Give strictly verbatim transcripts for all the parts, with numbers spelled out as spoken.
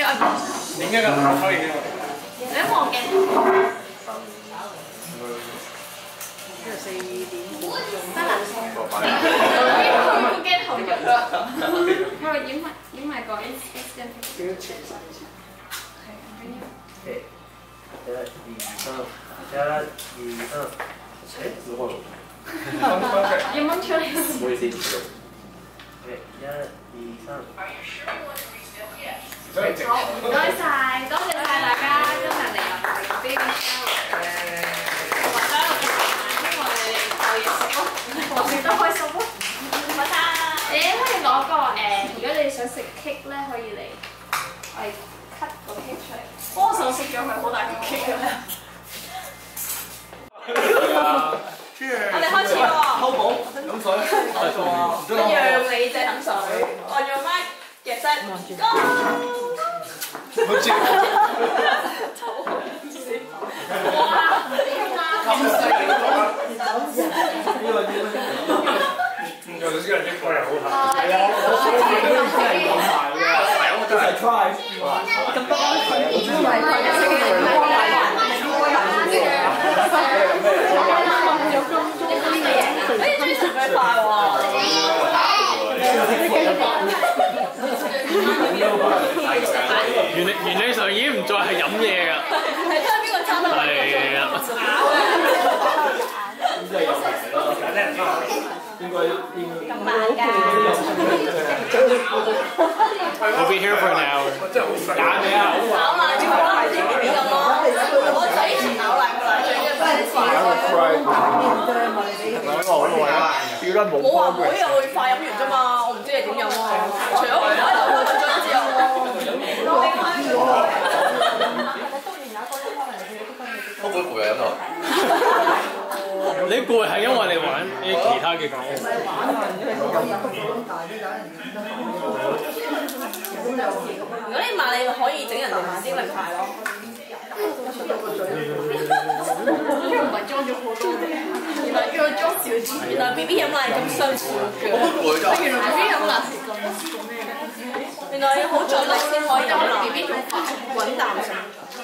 你外邊點解咁可以？ 你一望鏡頭。 呢度四點得啦。佢個鏡頭入啦。佢話影埋影埋個 S S 張。 少少斜晒先。 係唔緊要。 一、二、三，一、二、三，誒，攞開喎。 要掹出嚟。 唔好意思，一、二、三。 好，唔該晒，多謝晒大家今日嚟我哋 baby shower 嘅或者我哋希望你哋有嘢食咯，我哋都開心咯。拜拜。你可以攞個誒，如果你想食 cake 咧，可以嚟我哋 cut 個 cake 出嚟。幫手食咗佢好大個 cake 啊！我哋開始喎。 偷寶飲水， 我讓你隻飲水，我用麥夾實。 好似哇！咁水。 有啲人啲個人好睇。 係啊，我真係講埋㗎，我真係 try。 咁多係唔知咪佢嘅聲音係咩？哎，追時快快喎！ 原理原理上已經唔再係飲嘢㗎。 係睇下邊個爭得係啊。 真係有名咯，簡單啲。應該應該。 咁慢㗎。 We'll be here for an hour。 真係好細。揀你啊！ 咬爛咗啦，啲點咁咯？我仔以前咬爛個奶嘴嘅，真係要得冇冇話妹又會快飲完啫嘛，我唔知你點飲喎。除咗唔喺度嗰張之後都會攰啊咁啊！ 你攰係因為你玩啲其他嘅講。 如果你買你可以整人哋買啲名牌咯。 唔係裝咗好多，原來叫我裝少啲。 原來 B B 飲奶咁相似嘅。 原來 B B 飲奶係咁咩嘅？ 原來要好盡力先可以飲奶。 B B 仲快， 滾淡食。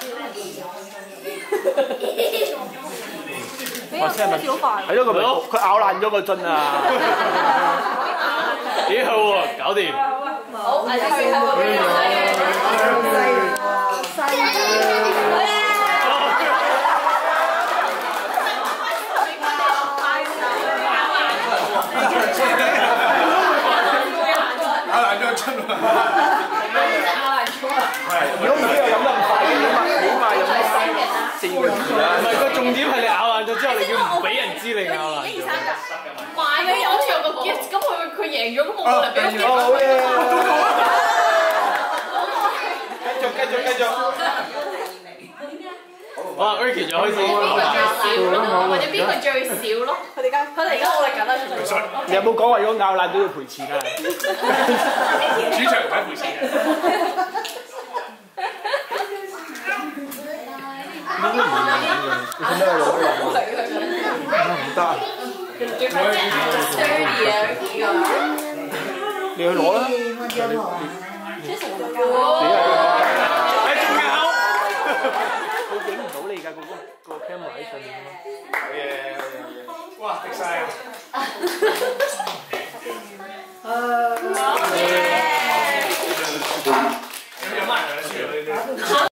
我先係咪？係咯，佢咪佢咬爛咗個樽啊！ 幾好喎，搞掂。 好，我哋去後邊。 咬爛咗樽啊！ 如果唔知我飲得咁快，起碼起碼飲四個字啦。 唔係個重點係你咬爛咗之後，你要唔俾人知你咬爛咗。 買嘅有好似有個 gift，咁佢佢贏咗，咁我冇嚟俾佢。 好嘢！繼續繼續繼續。 哇 ，Ricky 就開始。 邊個最少咯？或者邊個最少咯？ 佢哋而家佢哋而家努力緊啦。 你有冇講話如果咬爛都要賠錢啊？ 主場唔使賠錢嘅。 應該唔係嘅，你做咩攞嚟攞？唔得。你去攞啦。你仲咬？佢影唔到你㗎，個個 camera 喺上面。 好嘢，好嘢，哇！滴晒啊！